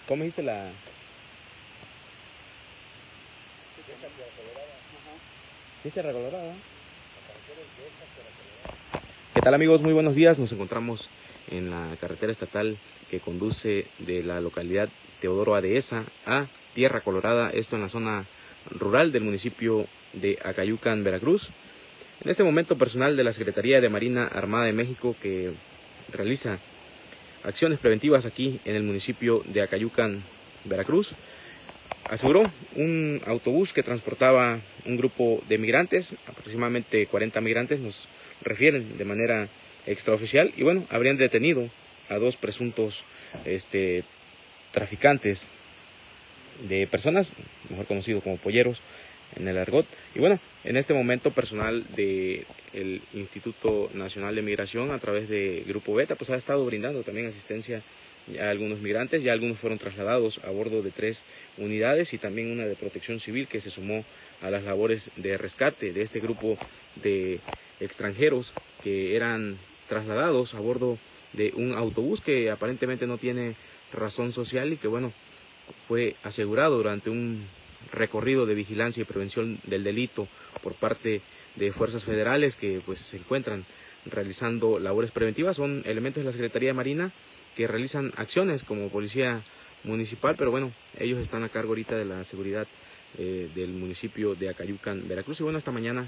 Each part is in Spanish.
¿Cómo dijiste la...? Sí, Tierra Colorada. ¿Qué tal, amigos? Muy buenos días. Nos encontramos en la carretera estatal que conduce de la localidad Teodoro A. Dehesa a Tierra Colorada, esto en la zona rural del municipio de Acayucan, Veracruz. En este momento, personal de la Secretaría de Marina Armada de México que realiza acciones preventivas aquí en el municipio de Acayucan, Veracruz, aseguró un autobús que transportaba un grupo de migrantes, aproximadamente 40 migrantes, nos refieren de manera extraoficial, y bueno, habrían detenido a dos presuntos traficantes de personas, mejor conocido como polleros en el argot. Y bueno, en este momento personal del Instituto Nacional de Migración a través de Grupo Beta pues ha estado brindando también asistencia a algunos migrantes. Ya algunos fueron trasladados a bordo de 3 unidades y también una de protección civil que se sumó a las labores de rescate de este grupo de extranjeros que eran trasladados a bordo de un autobús que aparentemente no tiene razón social y que bueno, fue asegurado durante un recorrido de vigilancia y prevención del delito por parte de fuerzas federales que pues se encuentran realizando labores preventivas. Son elementos de la Secretaría de Marina que realizan acciones como policía municipal, pero bueno, ellos están a cargo ahorita de la seguridad del municipio de Acayucan, Veracruz. Y bueno, esta mañana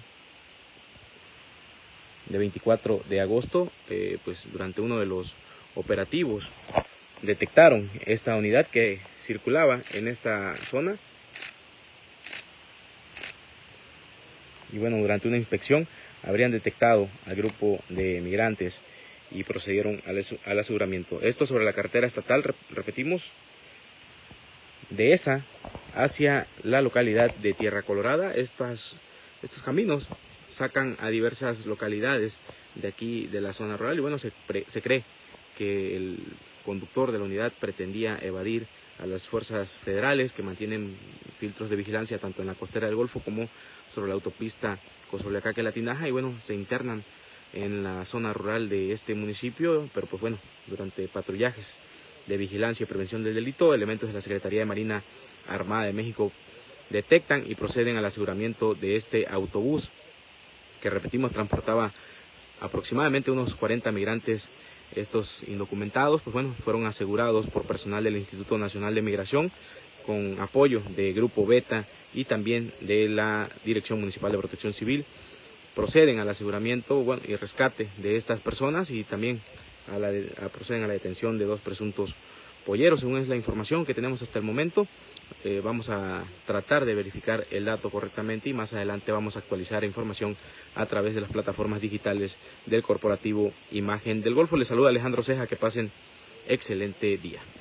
de 24 de agosto, pues durante uno de los operativos detectaron esta unidad que circulaba en esta zona. Y bueno, durante una inspección habrían detectado al grupo de migrantes y procedieron al aseguramiento. Esto sobre la carretera estatal, repetimos, de esa hacia la localidad de Tierra Colorada. Estos caminos sacan a diversas localidades de aquí de la zona rural y bueno, se cree que el conductor de la unidad pretendía evadir a las fuerzas federales que mantienen filtros de vigilancia tanto en la costera del Golfo como sobre la autopista Cozoleacaque-Latinaja, y bueno, se internan en la zona rural de este municipio, pero pues bueno, durante patrullajes de vigilancia y prevención del delito, elementos de la Secretaría de Marina Armada de México detectan y proceden al aseguramiento de este autobús que, repetimos, transportaba aproximadamente unos 40 migrantes. Estos indocumentados, pues bueno, fueron asegurados por personal del Instituto Nacional de Migración con apoyo de Grupo Beta y también de la Dirección Municipal de Protección Civil. Proceden al aseguramiento y rescate de estas personas y también proceden a la detención de 2 presuntos polleros, según es la información que tenemos hasta el momento. Vamos a tratar de verificar el dato correctamente y más adelante vamos a actualizar información a través de las plataformas digitales del corporativo Imagen del Golfo. Les saluda Alejandro Ceja, que pasen excelente día.